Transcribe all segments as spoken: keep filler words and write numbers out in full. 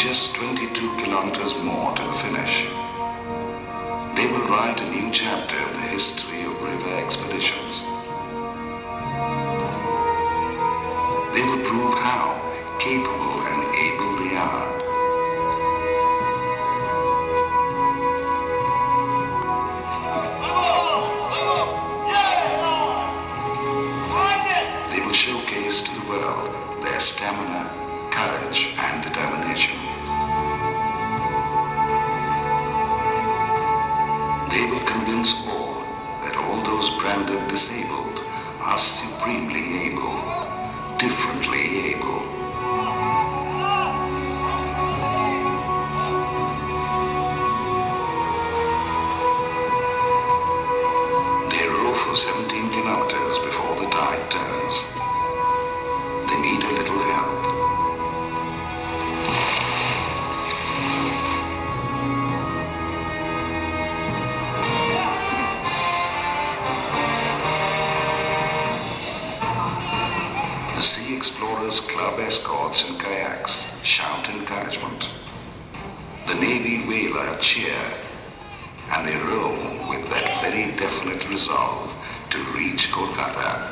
just twenty-two kilometers more to the finish. They will write a new chapter in the history of river expeditions. They will prove how capable and able they are. They will showcase to the world their stamina, courage, and determination. They will convince all that all those branded disabled are supremely able, differently able. They row for seventeen kilometers before the tide turns. They need a little help. The Sea Explorers Club escorts and kayaks shout encouragement. The Navy whaler cheer, and they row with that very definite resolve to reach Kolkata.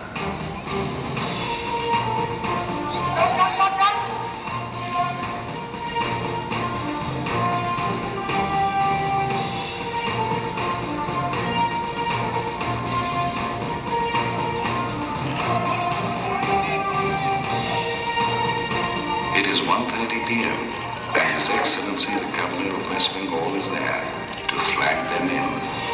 It is one thirty p m and His Excellency the Governor of West Bengal is there to flag them in.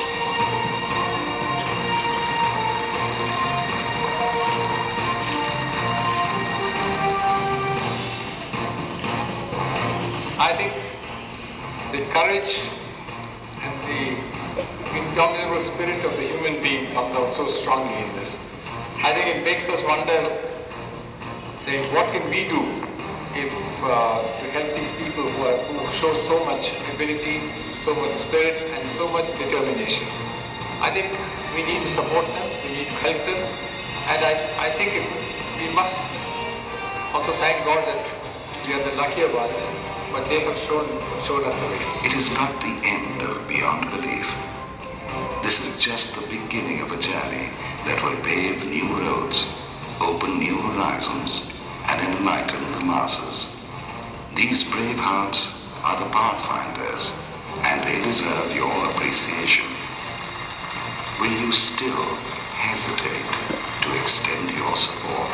I think the courage and the indomitable spirit of the human being comes out so strongly in this. I think it makes us wonder, saying, what can we do if uh, to help these people who, are, who show so much ability, so much spirit, and so much determination. I think we need to support them, we need to help them, and I, I think it, we must also thank God that we are the luckier ones, but they have shown, shown us the way. It is not the end of beyond belief. This is just the beginning of a journey that will pave new roads, open new horizons, and enlighten the masses. These brave hearts are the pathfinders, and they deserve your appreciation. Will you still hesitate to extend your support?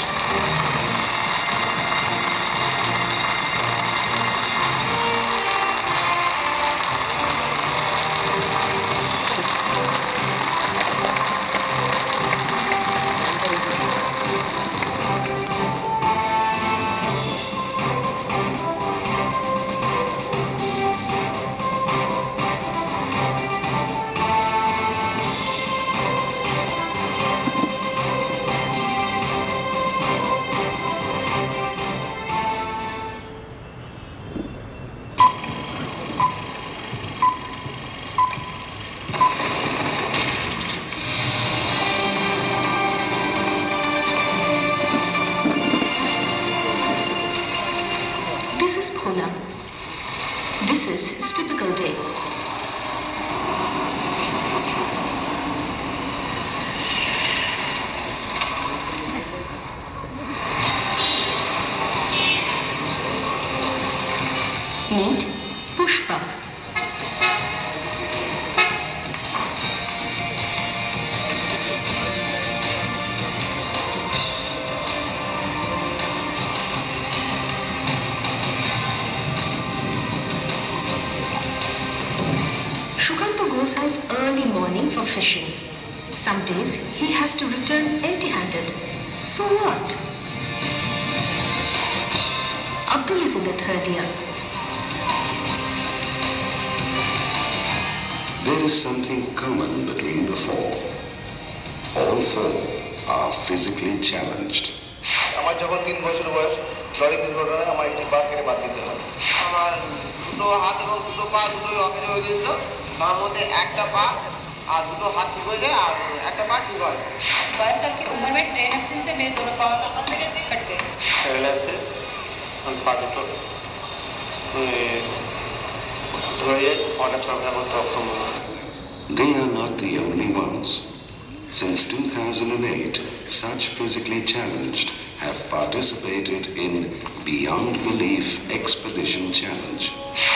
This is Bhola. This is his typical day. Meet Pushpa. Shukanto goes out early morning for fishing. Some days he has to return empty-handed. So what? Abdul is in the third year. There is something common between the four. All four are physically challenged. আমার যখন তিন বছর বয়স lorry দুর্ঘটনায় আমার একটি পা কেটে বাদ দিতে হয়। আমার দুটো হাত এবং দুটো পা দুটোই অকেজো হয়ে গিয়েছিল। তার মধ্যে একটা পা और দুটো হাত ঠিক হয়ে যায় আর একটা পা ঠিক হয়। बाईस साल की उम्र में ट्रेन एक्सीडेंट से मेरे दोनों पाँव कट गए। पैरालाइसिस से और पा दुटो They are not the only ones. Since two thousand eight, such physically challenged have participated in Beyond Belief Expedition Challenge.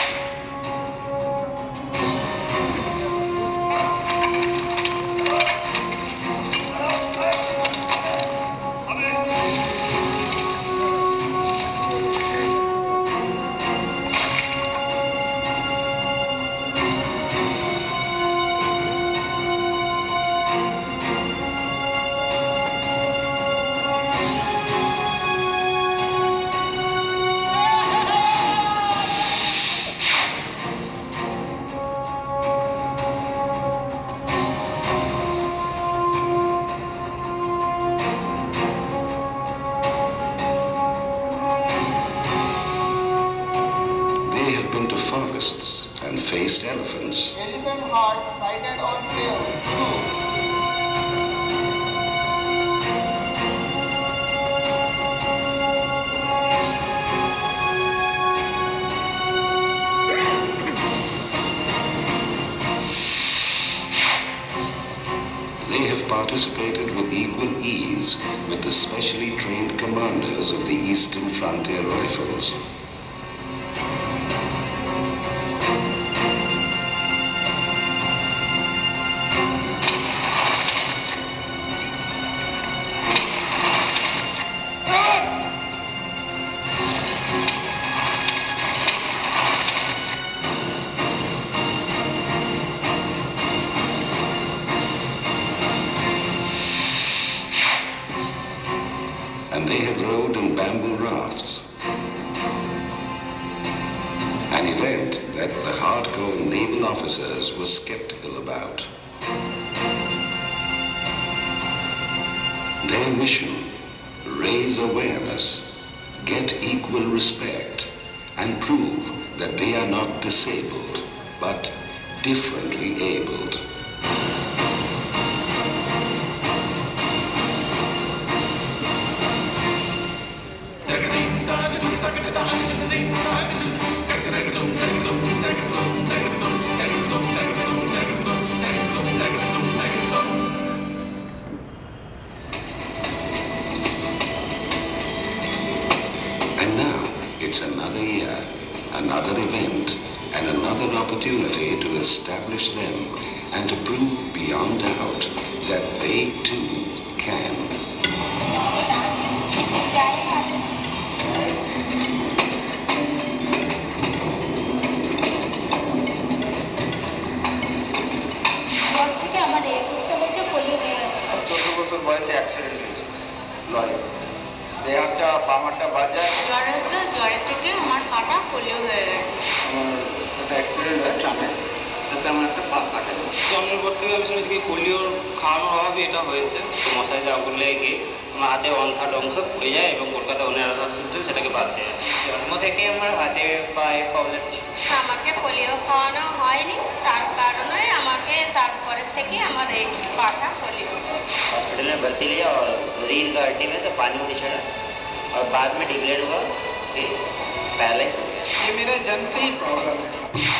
Forests and faced elephants. Elephant heart sighted on trail. They have participated with equal ease with the specially trained commandos of the Eastern Frontier Rifles. And they have rowed in bamboo rafts, an event that the hardcore naval officers were skeptical about. Their mission: raise awareness, get equal respect, and prove that they are not disabled, but differently abled. And now it's another year, another event, and another opportunity to establish them and to prove beyond doubt that they too can. চোদ্দ বছর বয়সে accident হয়েছে lorry দেহাটা বামারটা বাজায় জ্বর আসলো, জ্বরের থেকে আমার পাটা পোলিও হয়ে গেছে। আমার একটা অ্যাক্সিডেন্ট হয় ট্রামে, তাতে আমার একটা পা কাটে। জন্মের পর থেকে আমি শুনেছি কি পোলিওর খাওয়ানোর অভাবে এটা হয়েছে। তো মশাই যা বললে গিয়ে আমার হাতে ওয়ান থার্ড অংশ পড়ে যায় এবং কলকাতা অনার হসপিটাল সেটাকে বাদ দেয়। জন্ম থেকে আমার হাতে পায়ে প্রবলেম ছিল। আমাকে পোলিও খাওয়ানো হয়নি, তার কারণে আমাকে তারপরের থেকে আমার এই পাটা পোলিও। हॉस्पिटल में भर्ती लिया और रीढ़ का हड्डी में से पानी उड़ी चढ़ा और बाद में डिक्लेयर हुआ कि पैरालाइज हो गया। ये मेरा जन्म से ही प्रॉब्लम है।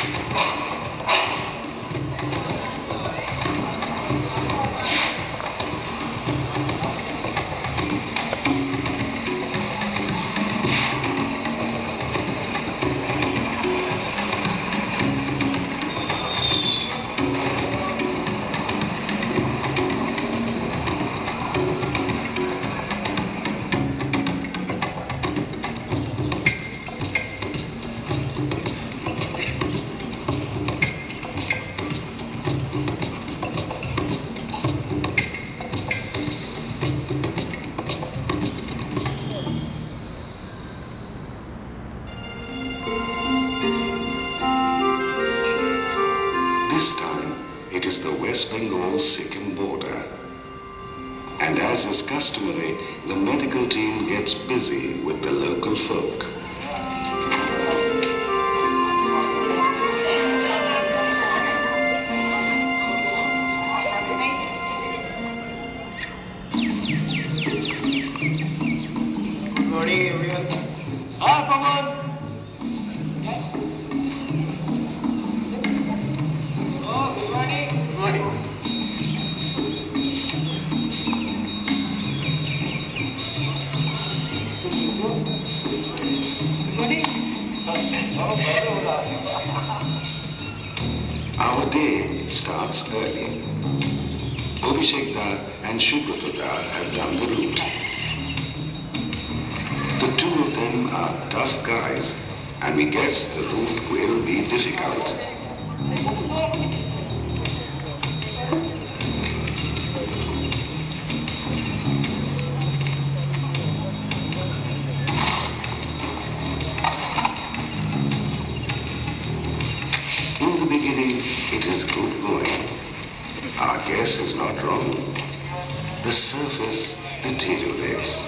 This time, it is the West Bengal-Sikkim border. And as is customary, the medical team gets busy with the local folk. Good morning, everyone. हाँ पवन Our day starts early. Abhishek Da and Subrata Da have done the route. The two of them are tough guys, and we guess the route will be difficult. In the beginning, it is good going. Our guess is not wrong. The surface deteriorates.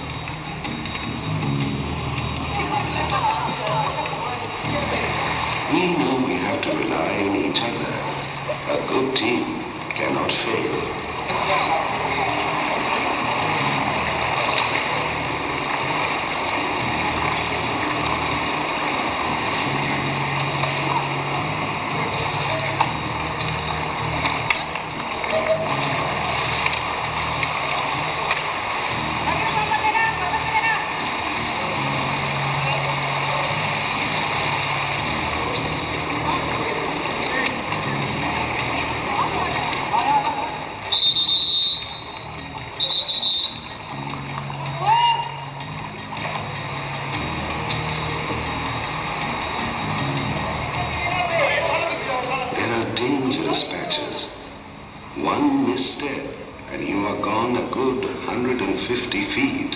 We know we have to rely on each other. A good team cannot fail. Dangerous patches. One misstep and you are gone a good one hundred fifty feet.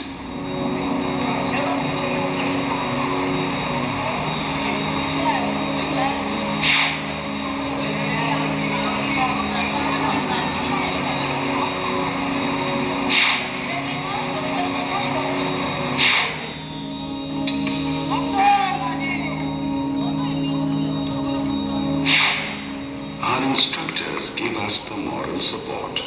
Our instructors give us the moral support.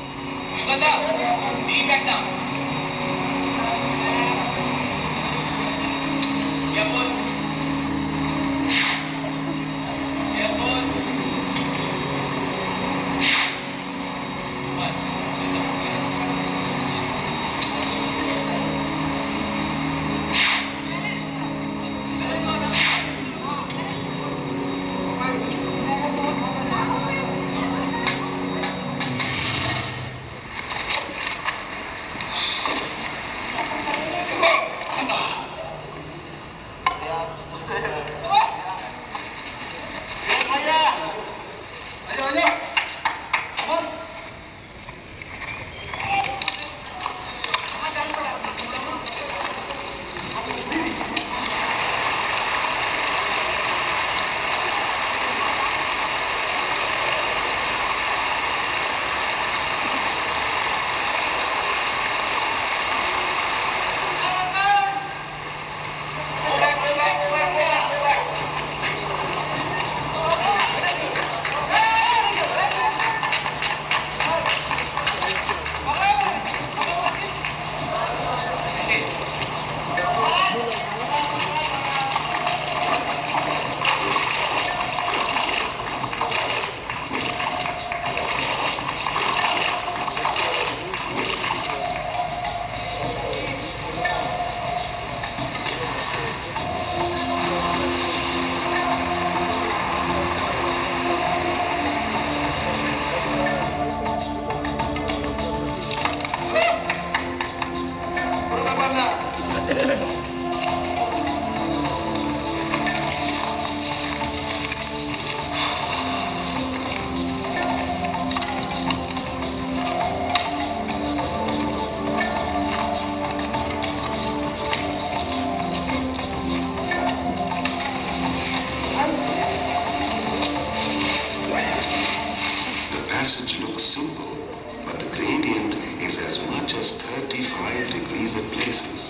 thirty-five degrees at places.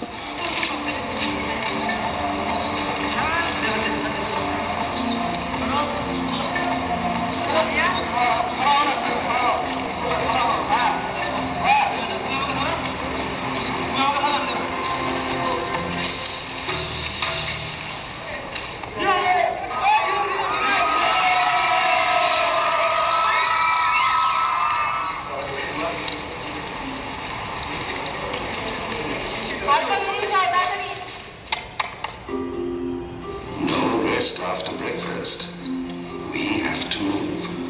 No rest after breakfast. we have to move.